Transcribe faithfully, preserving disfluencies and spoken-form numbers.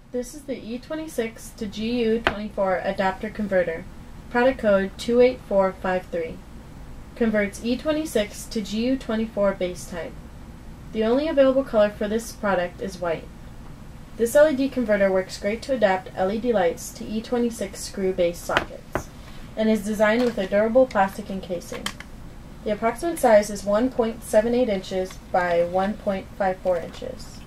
This is the E twenty-six to G U twenty-four adapter converter, product code two eight four five three. Converts E twenty-six to G U twenty-four base type. The only available color for this product is white. This L E D converter works great to adapt L E D lights to E twenty-six screw base sockets, and is designed with a durable plastic encasing. The approximate size is one point seven eight inches by one point five four inches.